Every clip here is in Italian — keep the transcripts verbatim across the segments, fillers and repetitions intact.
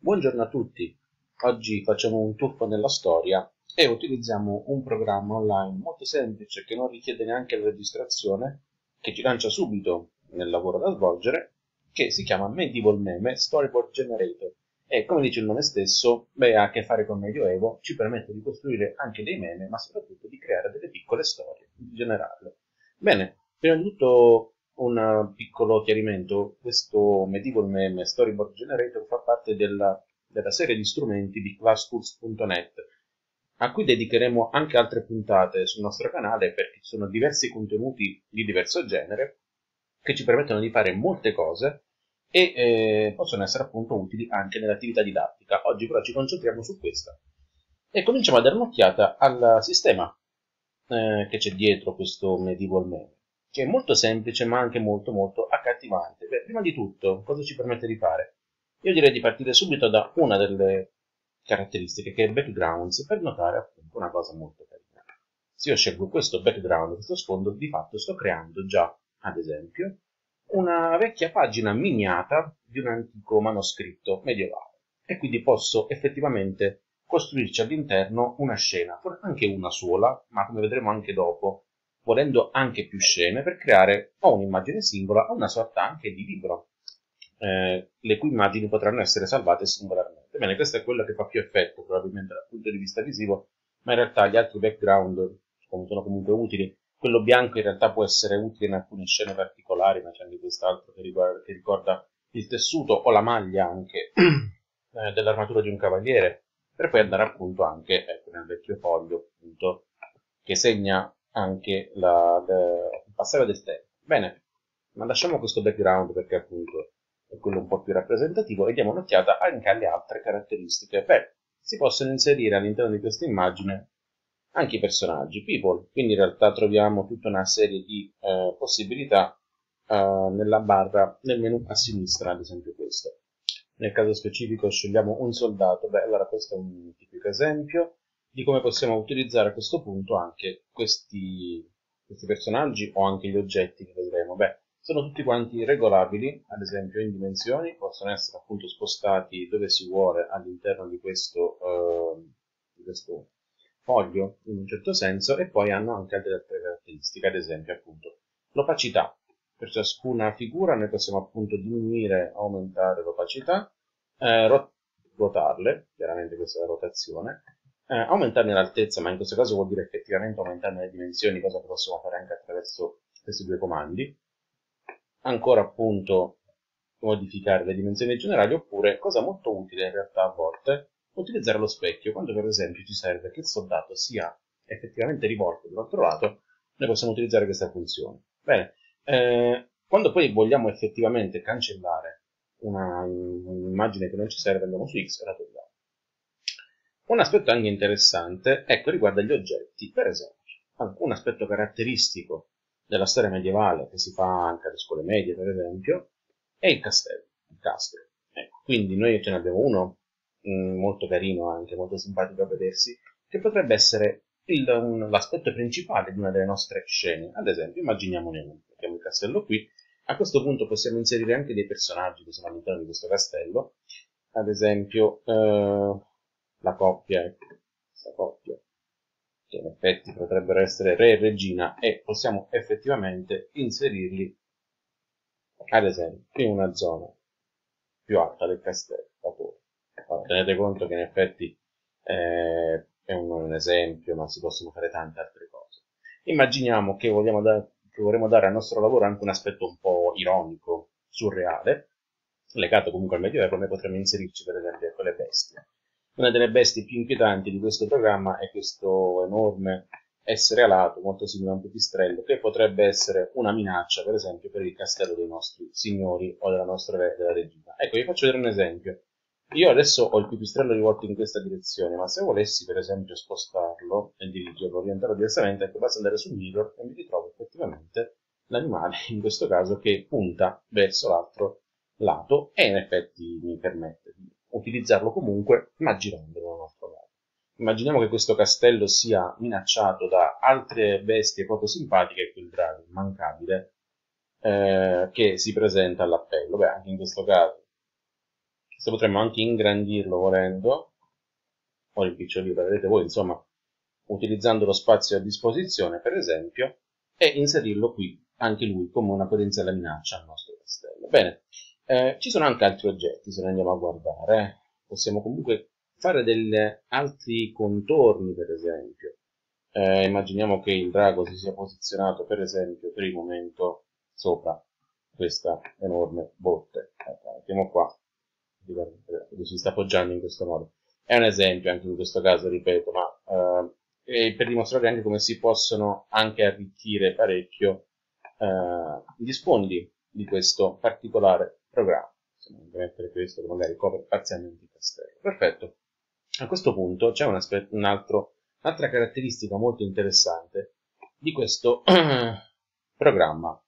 Buongiorno a tutti, oggi facciamo un tuffo nella storia e utilizziamo un programma online molto semplice che non richiede neanche la registrazione, che ci lancia subito nel lavoro da svolgere, che si chiama Medieval Meme Storyboard Generator e, come dice il nome stesso, beh, ha a che fare con Medioevo, ci permette di costruire anche dei meme, ma soprattutto di creare delle piccole storie, di generarle. Bene, prima di tutto un piccolo chiarimento: questo Medieval Meme Storyboard Generator fa parte della, della serie di strumenti di ClassTools punto net, a cui dedicheremo anche altre puntate sul nostro canale, perché ci sono diversi contenuti di diverso genere che ci permettono di fare molte cose e eh, possono essere appunto utili anche nell'attività didattica. Oggi però ci concentriamo su questa e cominciamo a dare un'occhiata al sistema eh, che c'è dietro questo Medieval Meme, che è molto semplice ma anche molto molto accattivante. Beh, prima di tutto, cosa ci permette di fare? Io direi di partire subito da una delle caratteristiche, che è backgrounds, per notare appunto una cosa molto carina. Se io scelgo questo background, questo sfondo, di fatto sto creando già, ad esempio, una vecchia pagina miniata di un antico manoscritto medievale, e quindi posso effettivamente costruirci all'interno una scena, anche una sola, ma come vedremo anche dopo, volendo anche più scene, per creare o un'immagine singola o una sorta anche di libro, eh, le cui immagini potranno essere salvate singolarmente. Bene, questo è quello che fa più effetto probabilmente dal punto di vista visivo, ma in realtà gli altri background sono comunque utili. Quello bianco in realtà può essere utile in alcune scene particolari, ma c'è anche quest'altro che, che ricorda il tessuto o la maglia anche eh, dell'armatura di un cavaliere, per poi andare appunto anche ecco, nel vecchio foglio appunto, che segna anche la, la, il passare del tempo. Bene, ma lasciamo questo background perché appunto è quello un po' più rappresentativo e diamo un'occhiata anche alle altre caratteristiche. Beh, si possono inserire all'interno di questa immagine anche i personaggi, people, quindi in realtà troviamo tutta una serie di eh, possibilità eh, nella barra, nel menu a sinistra, ad esempio questo. Nel caso specifico scegliamo un soldato. Beh, allora questo è un tipico esempio di come possiamo utilizzare a questo punto anche questi, questi personaggi o anche gli oggetti che vedremo. Beh, sono tutti quanti regolabili, ad esempio in dimensioni, possono essere appunto spostati dove si vuole all'interno di questo, eh, di questo foglio in un certo senso, e poi hanno anche altre caratteristiche, ad esempio appunto l'opacità. Per ciascuna figura noi possiamo appunto diminuire o aumentare l'opacità, eh, ruotarle, chiaramente questa è la rotazione, eh, aumentarne l'altezza, ma in questo caso vuol dire effettivamente aumentarne le dimensioni, cosa che possiamo fare anche attraverso questi due comandi. Ancora appunto modificare le dimensioni generali, oppure, cosa molto utile in realtà a volte, utilizzare lo specchio. Quando per esempio ci serve che il soldato sia effettivamente rivolto dall'altro lato, noi possiamo utilizzare questa funzione. Bene, eh, quando poi vogliamo effettivamente cancellare un'immagine che non ci serve, andiamo su X e la togliamo. Un aspetto anche interessante, ecco, riguarda gli oggetti. Per esempio, un aspetto caratteristico della storia medievale, che si fa anche alle scuole medie per esempio, è il castello, il castro. Ecco, quindi noi ce ne abbiamo uno mh, molto carino, anche molto simpatico a vedersi, che potrebbe essere l'aspetto principale di una delle nostre scene. Ad esempio, immaginiamone uno, abbiamo il castello qui. A questo punto possiamo inserire anche dei personaggi che sono all'interno di questo castello, ad esempio eh, la coppia, ecco, questa coppia, che in effetti potrebbero essere re e regina, e possiamo effettivamente inserirli, ad esempio, in una zona più alta del castello, la torre. Allora, tenete conto che in effetti eh, è un, un esempio, ma si possono fare tante altre cose. Immaginiamo che, vogliamo da, che vorremmo dare al nostro lavoro anche un aspetto un po' ironico, surreale, legato comunque al Medioevo. Noi potremmo inserirci per esempio con le bestie. Una delle bestie più inquietanti di questo programma è questo enorme essere alato, molto simile a un pipistrello, che potrebbe essere una minaccia, per esempio, per il castello dei nostri signori o della nostra re, della regina. Ecco, vi faccio vedere un esempio. Io adesso ho il pipistrello rivolto in questa direzione, ma se volessi, per esempio, spostarlo e dirigerlo, orientarlo diversamente, ecco, basta andare sul mirror e mi ritrovo effettivamente l'animale, in questo caso, che punta verso l'altro lato, e in effetti mi permette di utilizzarlo comunque, ma girandolo dall'altro lato. Immaginiamo che questo castello sia minacciato da altre bestie poco simpatiche, quel drago immancabile eh, che si presenta all'appello. Beh, anche in questo caso Questo potremmo anche ingrandirlo volendo, o rimpicciolirlo, vedete voi, insomma, utilizzando lo spazio a disposizione, per esempio, e inserirlo qui, anche lui, come una potenziale minaccia al nostro castello. Bene, eh, ci sono anche altri oggetti, se ne andiamo a guardare. Eh. Possiamo comunque fare degli altri contorni, per esempio. Eh, immaginiamo che il drago si sia posizionato, per esempio, per il momento sopra questa enorme botte. Ecco, mettiamo qua, si sta appoggiando in questo modo. È un esempio anche in questo caso, ripeto, ma eh, per dimostrare anche come si possono anche arricchire parecchio eh, gli sfondi di questo particolare programma. Possiamo anche mettere questo che magari copre parzialmente il castello. Perfetto. A questo punto c'è un aspetto, un altro, un'altra caratteristica molto interessante di questo programma.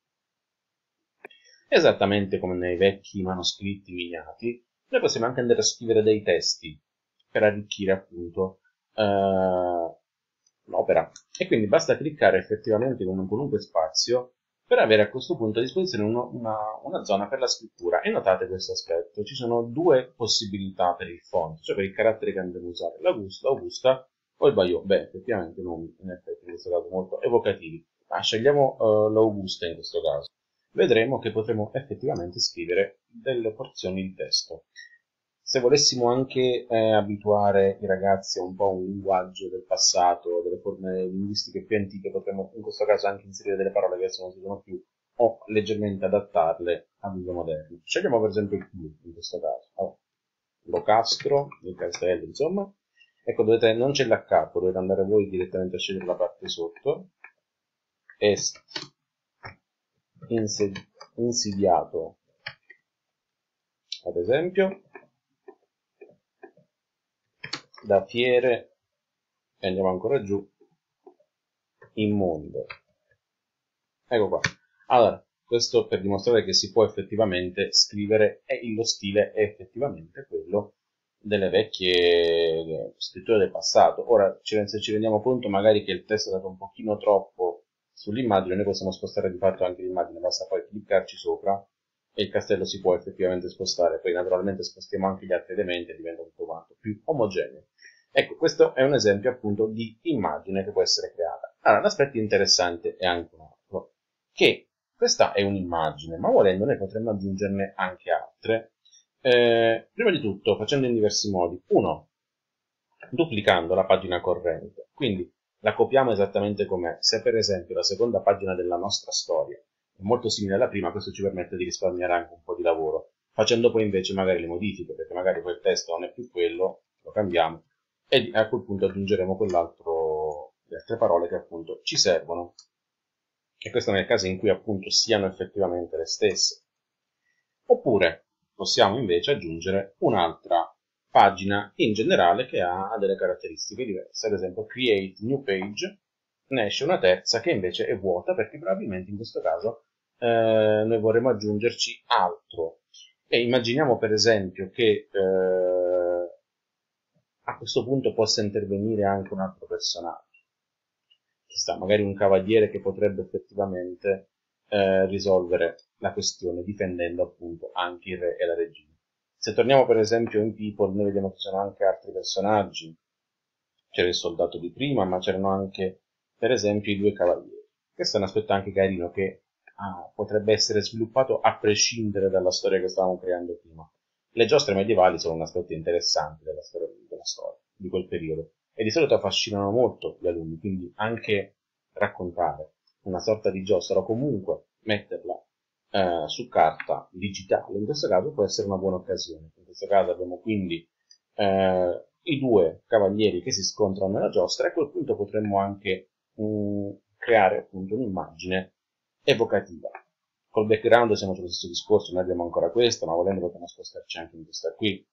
Esattamente come nei vecchi manoscritti miniati, noi possiamo anche andare a scrivere dei testi per arricchire appunto eh, l'opera. E quindi basta cliccare effettivamente in un qualunque spazio per avere a questo punto a disposizione uno, una, una zona per la scrittura. E notate questo aspetto, ci sono due possibilità per il font, cioè per il carattere che andremo a usare, l'Augusta, Augusta o il Bayeux. Beh, effettivamente nomi in effetti in questo caso molto evocativi, ma scegliamo uh, l'Augusta in questo caso. Vedremo che potremo effettivamente scrivere delle porzioni di testo. Se volessimo anche eh, abituare i ragazzi a un po' un linguaggio del passato, delle forme linguistiche più antiche, potremmo in questo caso anche inserire delle parole che adesso non si usano più o leggermente adattarle all'uso moderno. Scegliamo per esempio il più in questo caso. Allora, Locastro, il castello, insomma. Ecco, dovete, non c'è l'H, dovete andare voi direttamente a scegliere la parte sotto. Est insidiato, ad esempio, da fiere, e andiamo ancora giù, immonde. Ecco qua. Allora, questo per dimostrare che si può effettivamente scrivere e lo stile è effettivamente quello delle vecchie scritture del passato. Ora, se ci rendiamo conto magari che il testo è stato un pochino troppo sull'immagine, noi possiamo spostare di fatto anche l'immagine, basta poi cliccarci sopra e il castello si può effettivamente spostare. Poi naturalmente spostiamo anche gli altri elementi e diventa tutto quanto più omogeneo. Ecco, questo è un esempio appunto di immagine che può essere creata. Allora, l'aspetto interessante è anche un altro, che questa è un'immagine, ma volendo noi potremmo aggiungerne anche altre. Eh, prima di tutto, facendo in diversi modi. Uno, duplicando la pagina corrente. Quindi la copiamo esattamente com'è. Se per esempio la seconda pagina della nostra storia è molto simile alla prima, questo ci permette di risparmiare anche un po' di lavoro, facendo poi invece magari le modifiche, perché magari quel testo non è più quello, lo cambiamo, e a quel punto aggiungeremo quell'altro, le altre parole che appunto ci servono. E questo nel caso in cui appunto siano effettivamente le stesse. Oppure possiamo invece aggiungere un'altra pagina in generale che ha delle caratteristiche diverse, ad esempio create new page, ne esce una terza che invece è vuota perché probabilmente in questo caso eh, noi vorremmo aggiungerci altro. E immaginiamo per esempio che eh, a questo punto possa intervenire anche un altro personaggio. Chissà, magari un cavaliere che potrebbe effettivamente eh, risolvere la questione difendendo appunto anche il re e la regina. Se torniamo per esempio in People, noi vediamo che ci sono anche altri personaggi. C'era il soldato di prima, ma c'erano anche per esempio i due cavalieri. Questo è un aspetto anche carino che ah, potrebbe essere sviluppato a prescindere dalla storia che stavamo creando prima. Le giostre medievali sono un aspetto interessante della storia, della storia di quel periodo e di solito affascinano molto gli alunni, quindi anche raccontare una sorta di giostra o comunque metterla eh, su carta digitale, in questo caso può essere una buona occasione. In questo caso abbiamo quindi eh, i due cavalieri che si scontrano nella giostra e a quel punto potremmo anche mh, creare appunto un'immagine evocativa. Col background siamo sullo stesso discorso, noi abbiamo ancora questo, ma volendo potremmo spostarci anche in questa qui.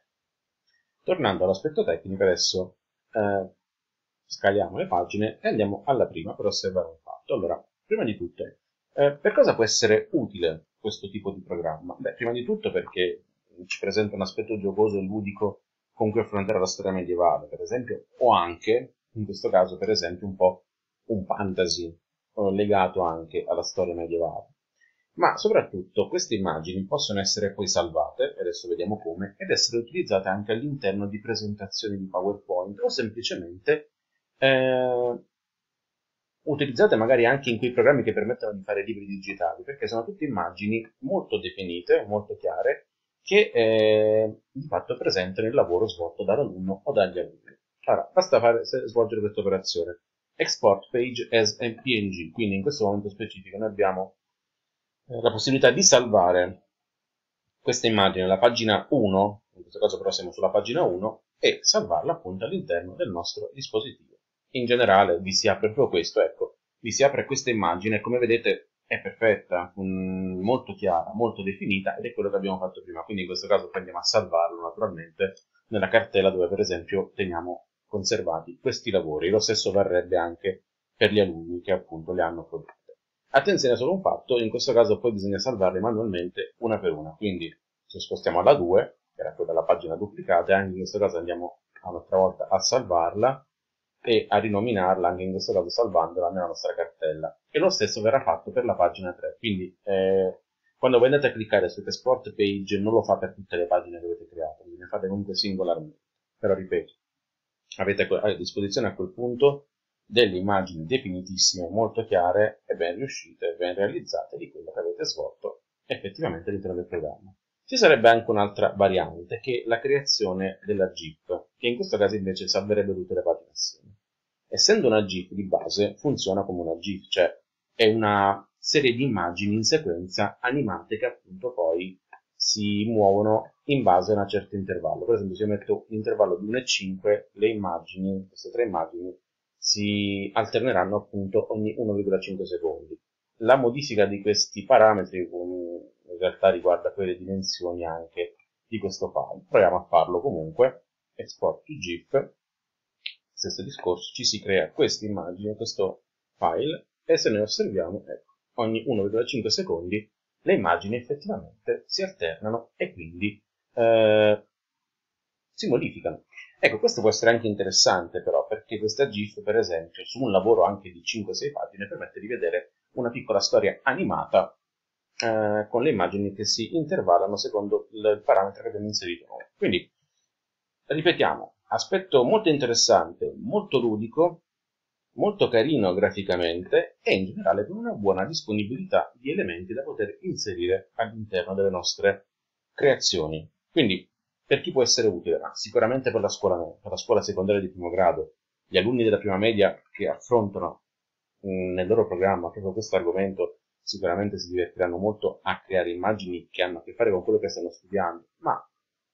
Tornando all'aspetto tecnico, adesso eh, scaliamo le pagine e andiamo alla prima per osservare un fatto. Allora, prima di tutto, eh, per cosa può essere utile questo tipo di programma? Beh, prima di tutto perché ci presenta un aspetto giocoso e ludico con cui affrontare la storia medievale, per esempio, o anche, in questo caso, per esempio, un po' un fantasy legato anche alla storia medievale. ma soprattutto queste immagini possono essere poi salvate, e adesso vediamo come, ed essere utilizzate anche all'interno di presentazioni di PowerPoint o semplicemente eh, utilizzate magari anche in quei programmi che permettono di fare libri digitali, perché sono tutte immagini molto definite, molto chiare, che eh, di fatto presentano il lavoro svolto dall'alunno o dagli alunni. Allora, basta fare, svolgere questa operazione. Export page as P N G, quindi in questo momento specifico noi abbiamo eh, la possibilità di salvare questa immagine alla pagina uno, in questo caso però siamo sulla pagina uno, e salvarla appunto all'interno del nostro dispositivo. In generale vi si apre proprio questo, ecco, vi si apre questa immagine, come vedete è perfetta, mh, molto chiara, molto definita, ed è quello che abbiamo fatto prima, quindi in questo caso poi andiamo a salvarlo naturalmente nella cartella dove per esempio teniamo conservati questi lavori. Lo stesso varrebbe anche per gli alunni che appunto le hanno prodotte. Attenzione solo un fatto, in questo caso poi bisogna salvarle manualmente una per una, quindi se spostiamo alla due, che era quella della pagina duplicata, e anche in questo caso andiamo un'altra volta a salvarla e a rinominarla, anche in questo caso salvandola nella nostra cartella. E lo stesso verrà fatto per la pagina tre, quindi eh, quando voi andate a cliccare su Export Page non lo fa per tutte le pagine che avete creato, ne fate comunque singolarmente. Però ripeto, avete a disposizione a quel punto delle immagini definitissime, molto chiare e ben riuscite, ben realizzate di quello che avete svolto effettivamente all'interno del programma. Ci sarebbe anche un'altra variante, che è la creazione della GIF, che in questo caso invece salverebbe tutte le pagine assieme. Essendo una GIF di base, funziona come una GIF, cioè è una serie di immagini in sequenza animate che appunto poi si muovono in base a un certo intervallo. Per esempio, se io metto un intervallo di uno e cinque, le immagini, queste tre immagini, si alterneranno appunto ogni uno virgola cinque secondi. La modifica di questi parametri in realtà riguarda poi le dimensioni anche di questo file. Proviamo a farlo comunque. Export to GIF. Stesso discorso, ci si crea questa immagine, questo file, e se noi osserviamo, ecco, ogni uno virgola cinque secondi le immagini effettivamente si alternano e quindi eh, si modificano. Ecco, questo può essere anche interessante però, perché questa GIF, per esempio, su un lavoro anche di cinque sei pagine, permette di vedere una piccola storia animata eh, con le immagini che si intervallano secondo il parametro che abbiamo inserito noi. Quindi, ripetiamo, aspetto molto interessante, molto ludico, molto carino graficamente e in generale con una buona disponibilità di elementi da poter inserire all'interno delle nostre creazioni. Quindi, per chi può essere utile? Ah, sicuramente per la scuola, per la scuola secondaria di primo grado. Gli alunni della prima media che affrontano mh, nel loro programma proprio questo argomento sicuramente si divertiranno molto a creare immagini che hanno a che fare con quello che stanno studiando, ma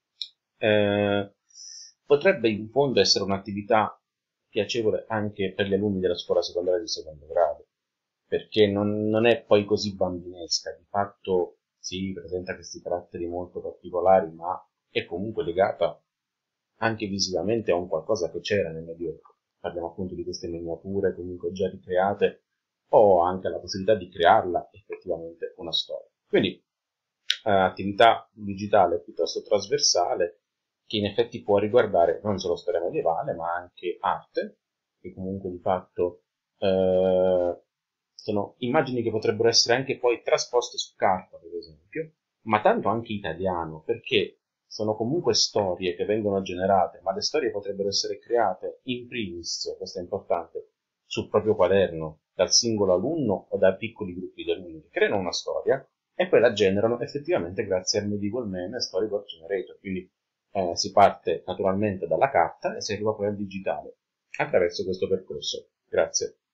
eh, potrebbe in fondo essere un'attività piacevole anche per gli alunni della scuola secondaria di secondo grado, perché non, non è poi così bambinesca, di fatto si presenta questi caratteri molto particolari, ma è comunque legata anche visivamente a un qualcosa che c'era nel Medioevo. Parliamo appunto di queste miniature comunque già ricreate, o anche la possibilità di crearla effettivamente una storia. Quindi eh, attività digitale piuttosto trasversale, che in effetti può riguardare non solo storia medievale, ma anche arte, che comunque di fatto eh, sono immagini che potrebbero essere anche poi trasposte su carta, per esempio, ma tanto anche italiano, perché sono comunque storie che vengono generate, ma le storie potrebbero essere create in primis, questo è importante, sul proprio quaderno, dal singolo alunno o da piccoli gruppi di alunni che creano una storia e poi la generano effettivamente grazie al Medieval Man e Storyboard Generator. Quindi eh, si parte naturalmente dalla carta e si arriva poi al digitale attraverso questo percorso. Grazie.